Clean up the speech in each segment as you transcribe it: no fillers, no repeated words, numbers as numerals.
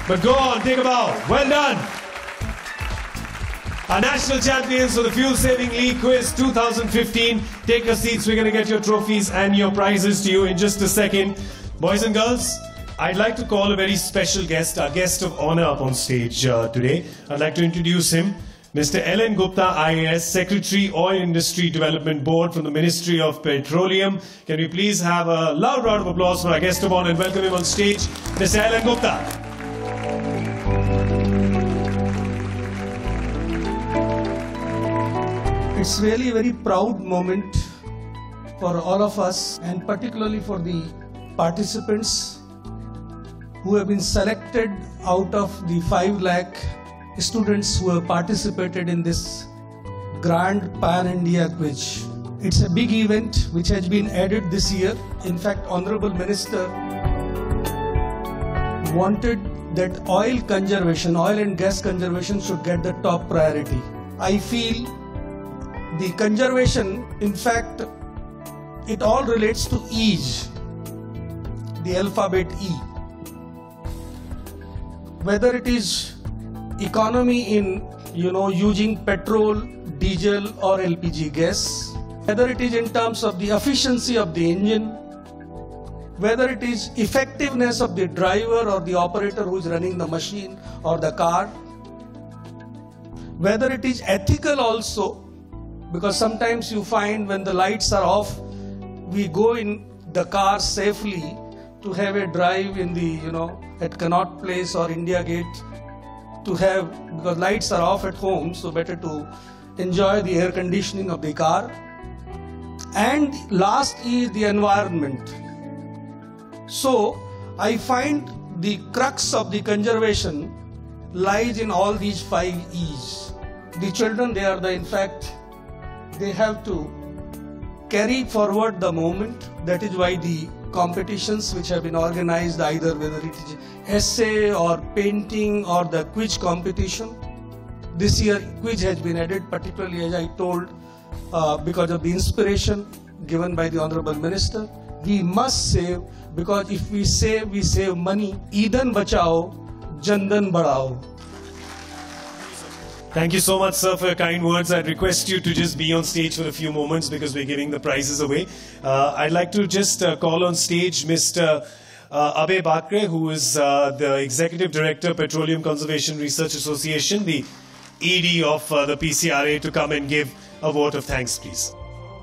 But go on, take a bow. Well done. Our national champions for the Fuel Saving League Quiz 2015. Take your seats. We're going to get your trophies and your prizes to you in just a second. Boys and girls, I'd like to call a very special guest, our guest of honor up on stage today. I'd like to introduce him. Mr. L.N. Gupta, IAS, Secretary, Oil Industry Development Board from the Ministry of Petroleum. Can we please have a loud round of applause for our guest of honor and welcome him on stage, Mr. L.N. Gupta. It's really a very proud moment for all of us, and particularly for the participants who have been selected out of the 5 lakh students who have participated in this Grand Pan India Quiz. It's a big event which has been added this year. In fact, Honorable Minister wanted that oil conservation, oil and gas conservation should get the top priority. I feel the conservation, in fact, it all relates to ease, the alphabet E. Whether it is economy in, using petrol, diesel or LPG gas, whether it is in terms of the efficiency of the engine, whether it is effectiveness of the driver or the operator who is running the machine or the car, whether it is ethical also, because sometimes you find when the lights are off, we go in the car safely to have a drive in the, at Connaught Place or India Gate, to have, because lights are off at home, so better to enjoy the air conditioning of the car. And last is the environment. So I find the crux of the conservation lies in all these 5 E's. The children, they are in fact, they have to carry forward the moment. That is why the competitions which have been organized, either whether it is essay or painting or the quiz competition. This year quiz has been added, particularly as I told, because of the inspiration given by the Honorable Minister. We must save, because if we save money. Eedhan bachao, Jandan badhao. Thank you so much, sir, for your kind words. I'd request you to just be on stage for a few moments because we're giving the prizes away. I'd like to just call on stage Mr. Abhay Bakre, who is the Executive Director, Petroleum Conservation Research Association, the ED of the PCRA, to come and give a vote of thanks, please.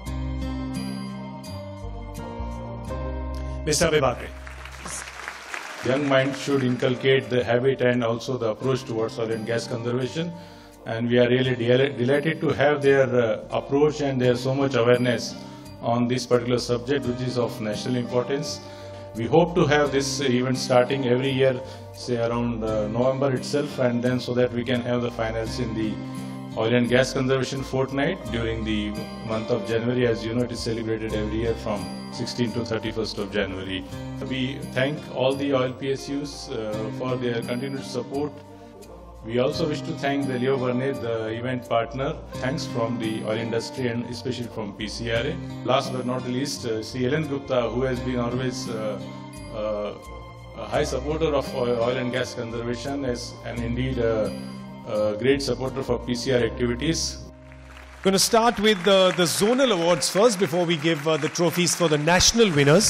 Mr. Abhay Bakre. Young minds should inculcate the habit and also the approach towards oil and gas conservation. And we are really delighted to have their approach and their so much awareness on this particular subject, which is of national importance. We hope to have this event starting every year, say around November itself, and then so that we can have the finals in the oil and gas conservation fortnight during the month of January. As you know, it is celebrated every year from 16th to 31st of January. We thank all the oil PSUs for their continued support. We also wish to thank the Leo Burnett, the event partner. Thanks from the oil industry and especially from PCRA. Last but not least, Sri L.N. Gupta, who has been always a high supporter of oil and gas conservation and indeed a great supporter for PCR activities. We're going to start with the zonal awards first before we give the trophies for the national winners.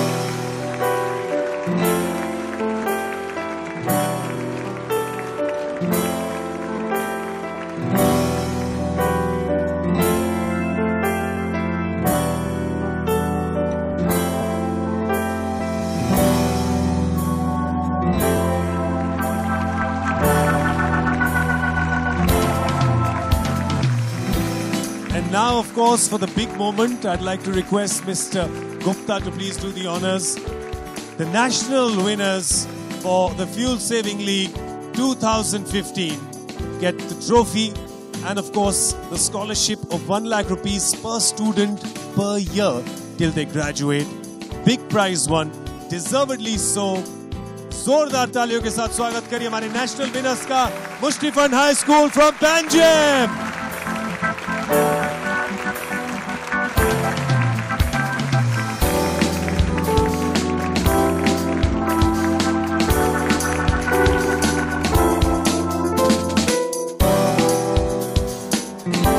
Now, of course, for the big moment, I'd like to request Mr. Gupta to please do the honors. The national winners for the Fuel Saving League 2015 get the trophy and, of course, the scholarship of 1 lakh rupees per student per year till they graduate. Big prize one, deservedly so. जोरदार तालियों के साथ स्वागत करिए हमारे national winners का, Mushti fund high school from Punjab. Thank you.